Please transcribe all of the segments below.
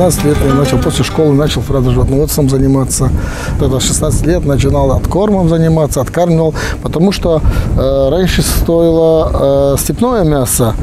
16 лет я начал, после школы начал сразу животноводством заниматься. Тогда 16 лет начинал откормом заниматься, откармливал, потому что раньше стоило степное мясо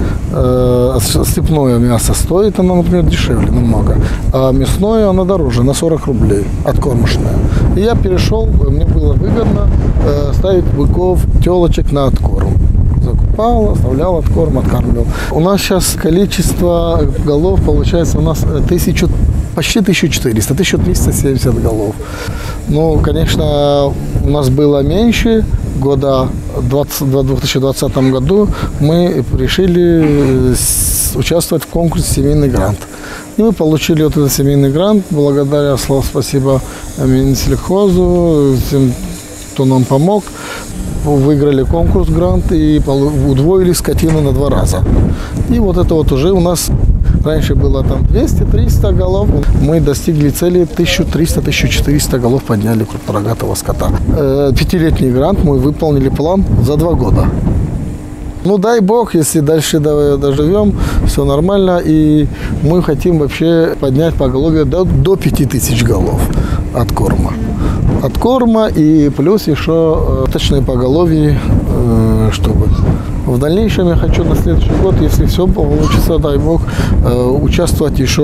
стоит оно, например, дешевле намного, а мясное оно дороже, на 40 рублей, откормочное. И я перешел, мне было выгодно ставить быков, телочек на откорм. Закупал, оставлял откорм, откармливал. У нас сейчас количество голов получается у нас почти 1400, 1370 голов. Ну, конечно, у нас было меньше. В 2020 году мы решили участвовать в конкурсе «Семейный грант». И мы получили вот этот семейный грант благодаря, спасибо Минсельхозу, тем, кто нам помог. Выиграли конкурс грант и удвоили скотину на 2 раза. И вот это вот уже у нас раньше было там 200-300 голов. Мы достигли цели 1300-1400 голов, подняли крупнорогатого скота. 5-летний грант, мы выполнили план за 2 года. Ну, дай бог, если дальше доживем, все нормально. И мы хотим вообще поднять поголовье до 5000 голов от корма. От корма и плюс еще точные поголовье, чтобы в дальнейшем я хочу на следующий год, если все получится, дай бог, участвовать еще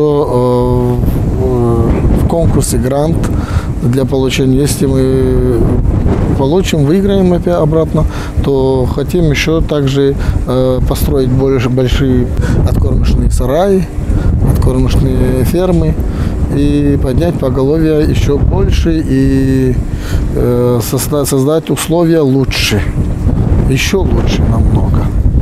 в конкурсе грант для получения. Если мы получим, выиграем опять обратно, то хотим еще также построить большие откормочные сараи, откормочные фермы и поднять поголовье еще больше и создать условия лучше, еще лучше намного.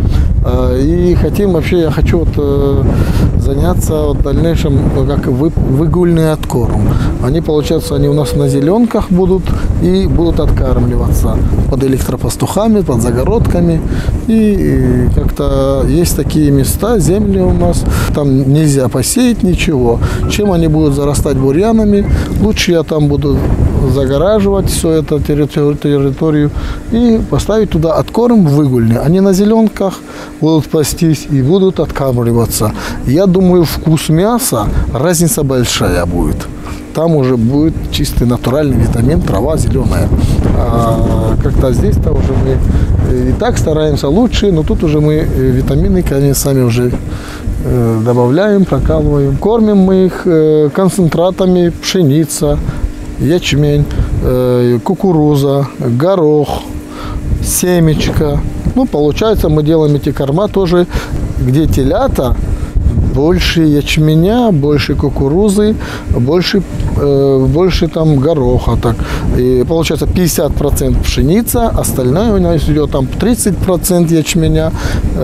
И хотим вообще, я хочу вот заняться в дальнейшем как выгульный откорм. Они, получается, они у нас на зеленках будут и будут откармливаться под электропастухами, под загородками. И как-то есть такие места, земли у нас, там нельзя посеять ничего. Чем они будут зарастать бурьянами, лучше я там буду загораживать всю эту территорию и поставить туда откорм выгульный. Они на зеленках будут пастись и будут откармливаться. Я думаю, вкус мяса, разница большая будет. Там уже будет чистый натуральный витамин, трава зеленая. А как-то здесь-то уже мы и так стараемся лучше, но тут уже мы витамины, конечно, сами уже добавляем, прокалываем. Кормим мы их концентратами пшеница, ячмень, кукуруза, горох, семечко. Ну, получается, мы делаем эти корма тоже, где телята, больше ячменя, больше кукурузы, больше там гороха. Так. И получается 50% пшеница, остальное у нас идет там 30% ячменя,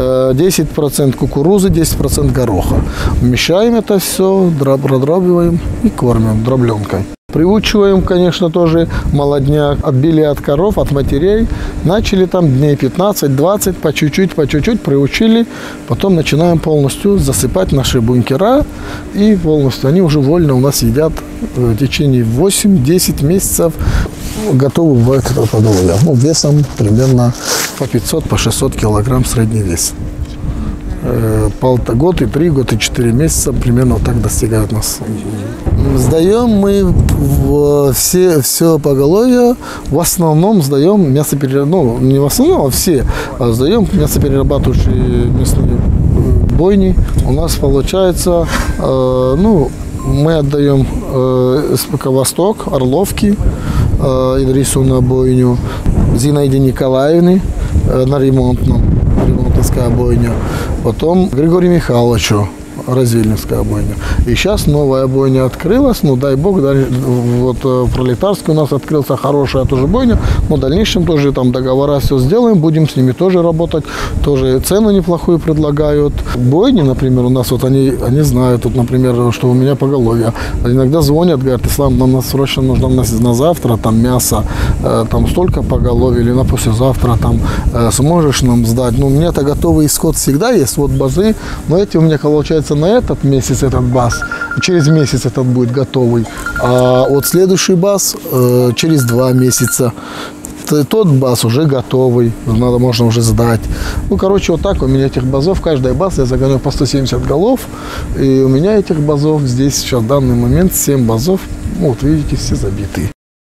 10% кукурузы, 10% гороха. Вмещаем это все, продробиваем и кормим дробленкой. Приучиваем, конечно, тоже молодняк. Отбили от коров, от матерей. Начали там дней 15-20, по чуть-чуть приучили. Потом начинаем полностью засыпать наши бункера. И полностью они уже вольно у нас едят в течение 8-10 месяцев. Готовы бывает это поголовье. Ну, весом примерно по 500, по 600 килограмм средний вес. Год и 3, год и 4 месяца примерно вот так достигают нас. Сдаем мы все поголовье, в основном сдаем мясоперерабатывающие, ну не в основном, а все, сдаем мясоперерабатывающие мясные бойни. У нас получается, мы отдаем СПК «Восток», Орловки, Идрису на бойню, Зинаиде Николаевне на ремонтовская бойня, потом Григорию Михайловичу Развильневская бойня. И сейчас новая бойня открылась, ну дай бог, вот в Пролетарске у нас открылся хорошая тоже бойня, но в дальнейшем тоже там договора все сделаем, будем с ними тоже работать, тоже цену неплохую предлагают. Бойни, например, у нас вот они знают, вот, например, что у меня поголовье. Иногда звонят, говорят: Ислам, нам срочно нужно на завтра там мясо, там столько поголовья, или на послезавтра там сможешь нам сдать. Ну, у меня-то готовый исход всегда есть, вот базы, но эти у меня, получается, на этот месяц этот баз, через месяц этот будет готовый, а вот следующий баз через 2 месяца. тот баз уже готовый, можно уже сдать. Ну, короче, вот так у меня этих базов, каждая баз я загоняю по 170 голов. И у меня этих базов здесь сейчас в данный момент 7 базов. Ну, вот видите, все забиты.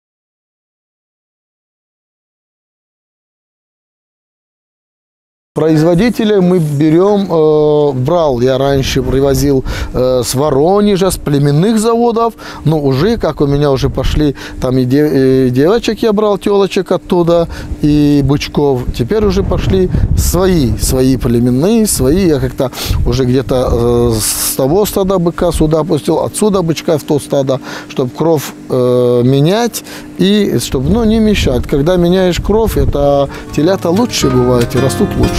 Производителя мы берем, брал я раньше, привозил с Воронежа, с племенных заводов, но уже, как у меня уже пошли, там и девочек я брал, телочек оттуда, и бычков, теперь уже пошли свои племенные, свои, я как-то уже где-то с того стада быка сюда пустил, отсюда бычка в то стадо, чтобы кровь менять и чтобы, ну, не мешать. Когда меняешь кровь, это телята лучше бывают и растут лучше.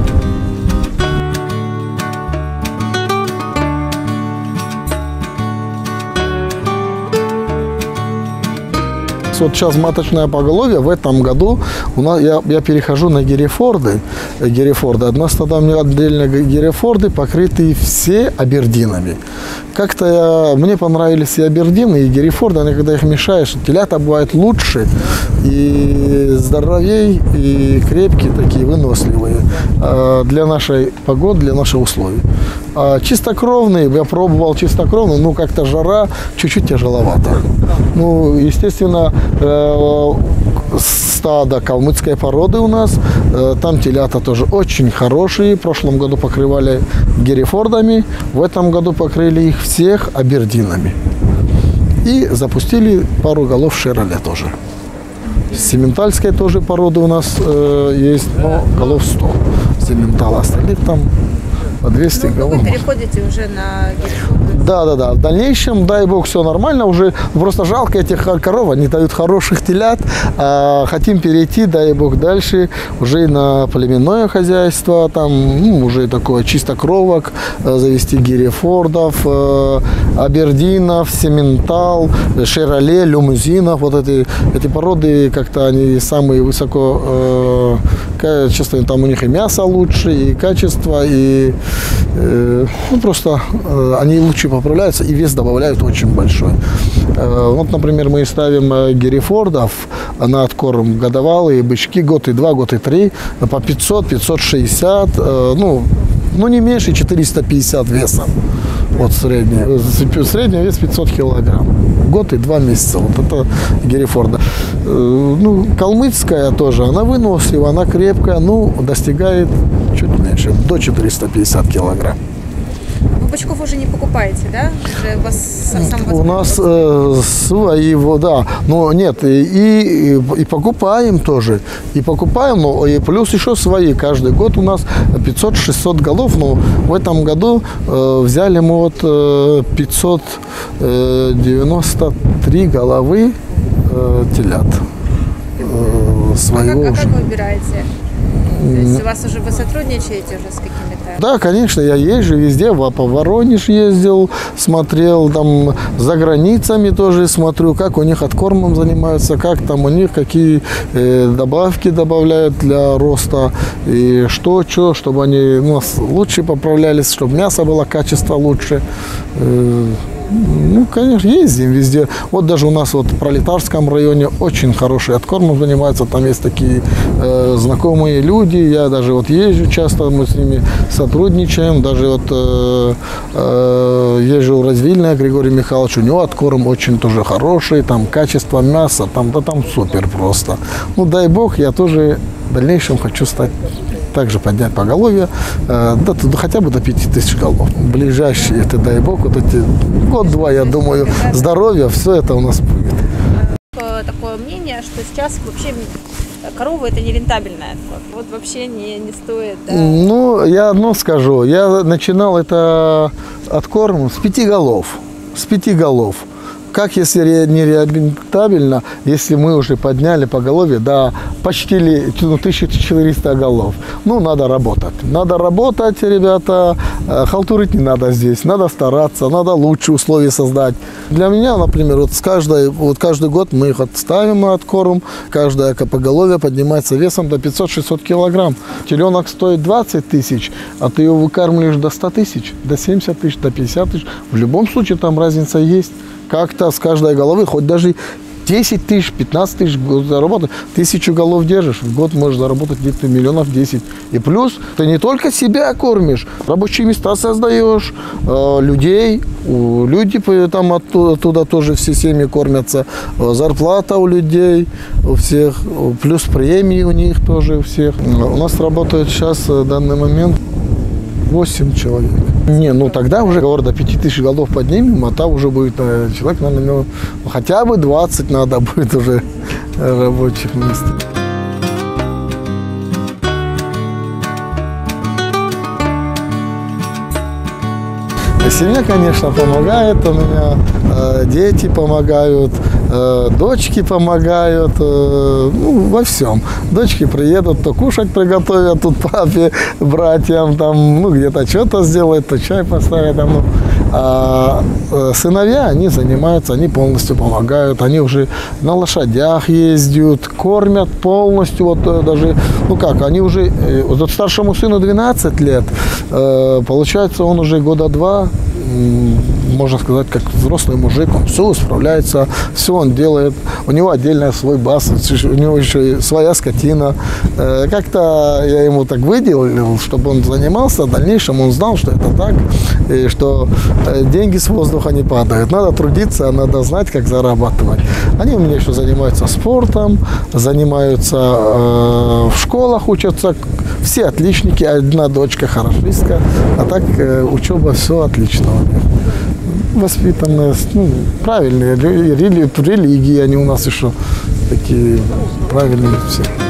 Вот сейчас маточное поголовье в этом году у нас, я перехожу на герефорды. Одна стада у меня отдельно герефорды, покрытые все абердинами. Как-то мне понравились и абердины, и герефорды, они, когда их мешаешь, телята бывают лучше, и здоровей, и крепкие такие, выносливые для нашей погоды, для наших условий. А чистокровные, я пробовал чистокровные, ну как-то жара чуть-чуть тяжеловато. Ну, естественно, стадо калмыцкой породы у нас, там телята тоже очень хорошие. В прошлом году покрывали герефордами, в этом году покрыли их всех абердинами. И запустили пару голов шероле тоже. Сементальской тоже породы у нас есть, но голов 100 сементала, остальных там по 200 голов. Вы переходите уже на герефорды? Да. В дальнейшем, дай бог, все нормально. Уже просто жалко этих коров, они дают хороших телят. Хотим перейти, дай бог, дальше уже на племенное хозяйство. Там уже такое чистокровок, завести герефордов, абердинов, сементал, шероле, люмузинов. Вот эти породы, как-то они самые высоко качественные. Там у них и мясо лучше, и качество, и ну, просто они лучше поправляются, и вес добавляют очень большой. Вот, например, мы ставим герефордов на откорм годовалые бычки, год и 2, год и 3, по 500-560, ну не меньше 450 весом. Вот средний вес 500 килограмм. Год и 2 месяца. Вот это герефорда. Ну, калмыцкая тоже, она вынослива, она крепкая, ну, достигает чуть меньше, до 450 килограмм. Вы бычков уже не покупаете, да? Уже у вас у нас свои, да. Но нет, и покупаем тоже. И покупаем, но и плюс еще свои. Каждый год у нас 500-600 голов. Но в этом году взяли мы вот 593 головы телят. Своего как вы выбираете? То есть у вас уже вы сотрудничаете уже с какими-то? Да, конечно, я езжу везде, по Воронеж ездил, смотрел, там за границами тоже смотрю, как у них откормом занимаются, как там у них, какие добавки добавляют для роста, и что, чтобы они у нас лучше поправлялись, чтобы мясо было, качество лучше. Ну, конечно, ездим везде. Вот даже у нас вот в Пролетарском районе очень хороший откормом занимаются. Там есть такие знакомые люди. Я даже вот езжу часто, мы с ними сотрудничаем. Даже вот езжу в Развильное, Григорий Михайлович, у него откорм очень тоже хороший. Там качество мяса, там супер просто. Ну, дай бог, я тоже в дальнейшем хочу стать также поднять поголовье, хотя бы до 5000 голов. Ближайшие, это дай бог, вот эти год-два, я думаю, здоровья, все это у нас будет. Такое мнение, что сейчас вообще корова это не рентабельная. Вот вообще не стоит. Да? Ну, я одно скажу, я начинал это откорм с 5 голов. С 5 голов. Как, если не рентабельно, если мы уже подняли поголовье до почти 1400 голов? Ну, надо работать. Надо работать, ребята. Халтурить не надо здесь. Надо стараться, надо лучшие условия создать. Для меня, например, вот каждый год мы их ставим на откорм. Каждое поголовье поднимается весом до 500-600 килограмм. Теленок стоит 20 тысяч, а ты его выкармливаешь до 100 тысяч, до 70 тысяч, до 50 тысяч. В любом случае там разница есть. Как-то с каждой головы, хоть даже 10 тысяч, 15 тысяч в год заработать. 1000 голов держишь, в год можешь заработать где-то миллионов 10. И плюс ты не только себя кормишь, рабочие места создаешь, людей, люди там оттуда тоже все семьи кормятся, зарплата у людей, у всех, плюс премии у них тоже у всех. У нас работает сейчас в данный момент 8 человек. Не, ну тогда уже до 5000 голов поднимем, а там уже будет человек, наверное, хотя бы 20 надо будет уже рабочих мест. Семья, конечно, помогает у меня, дети помогают, дочки помогают, ну, во всем. Дочки приедут, то кушать приготовят тут папе, братьям, там, ну, где-то что-то сделают, то чай поставят. Там, ну. А сыновья, они занимаются, они полностью помогают, они уже на лошадях ездят, кормят полностью, вот даже, ну как, они уже, вот старшему сыну 12 лет, получается, он уже года 2, можно сказать, как взрослый мужик, он все справляется, все он делает, у него отдельно свой бас, у него еще и своя скотина. Как-то я ему так выделил, чтобы он занимался, в дальнейшем он знал, что это так, и что деньги с воздуха не падают, надо трудиться, надо знать, как зарабатывать. Они у меня еще занимаются спортом, занимаются в школах, учатся, все отличники, одна дочка хорошистка, а так учеба все отлично. Воспитанные, ну, правильные религии, они у нас еще такие правильные все.